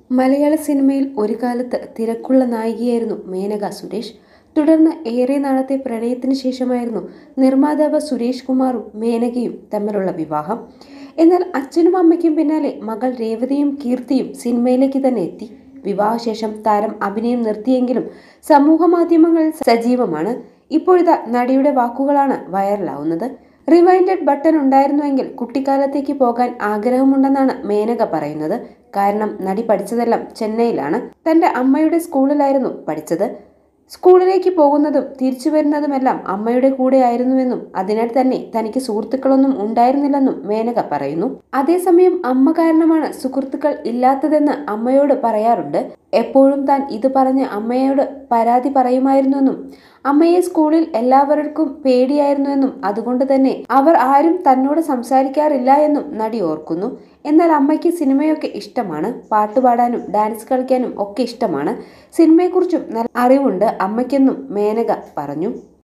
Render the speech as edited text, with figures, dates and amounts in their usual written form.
മലയാള സിനിമയിൽ ഒരു കാലത്ത് തിരക്കുള്ള നായികയായിരുന്നു മേനക സുരേഷ്. തുടർന്ന് ഏറെ നാളത്തെ പ്രണയത്തിന് ശേഷമായിരുന്നു നിർമ്മാതാവ് സുരേഷ് കുമാറും മേനകയും തമ്മിലുള്ള വിവാഹം. എന്നാൽ അച്ഛനും അമ്മയ്ക്കും പിന്നാലെ മകൾ രേവതിയും കീർത്തിയും സിനിമയിലേക്ക് തന്നെ എത്തി. വിവാഹശേഷം താരം അഭിനയം നിർത്തിയെങ്കിലും സമൂഹ മാധ്യമങ്ങളിൽ സജീവമാണ്. ഇപ്പോഴിതാ നടിയുടെ വാക്കുകളാണ് വൈറലാവുന്നത്. റിവൈൻഡഡ് ബട്ടൺ ഉണ്ടായിരുന്നുവെങ്കിൽ കുട്ടിക്കാലത്തേക്ക് പോകാൻ ആഗ്രഹമുണ്ടെന്നാണ് മേനക പറയുന്നത്. കാരണം നടി പഠിച്ചതെല്ലാം ചെന്നൈയിലാണ്. തന്റെ അമ്മയുടെ സ്കൂളിലായിരുന്നു പഠിച്ചത്. സ്കൂളിലേക്ക് പോകുന്നതും തിരിച്ചു വരുന്നതുമെല്ലാം അമ്മയുടെ കൂടെ ആയിരുന്നുവെന്നും അതിനാൽ തന്നെ തനിക്ക് സുഹൃത്തുക്കളൊന്നും ഉണ്ടായിരുന്നില്ലെന്നും മേനക പറയുന്നു. അതേസമയം അമ്മ കാരണമാണ് സുഹൃത്തുക്കൾ ഇല്ലാത്തതെന്ന് അമ്മയോട് പറയാറുണ്ട്. എപ്പോഴും താൻ ഇത് പറഞ്ഞ് അമ്മയോട് പരാതി പറയുമായിരുന്നുവെന്നും അമ്മയെ സ്കൂളിൽ എല്ലാവർക്കും പേടിയായിരുന്നുവെന്നും അതുകൊണ്ട് തന്നെ അവർ ആരും തന്നോട് സംസാരിക്കാറില്ല എന്നും നടി ഓർക്കുന്നു. എന്നാൽ അമ്മയ്ക്ക് സിനിമയൊക്കെ ഇഷ്ടമാണ്. പാട്ടുപാടാനും ഡാൻസ് കളിക്കാനും ഒക്കെ ഇഷ്ടമാണ്. സിനിമയെക്കുറിച്ചും നല്ല അറിവുണ്ട് അമ്മയ്ക്കെന്നും മേനക പറഞ്ഞു.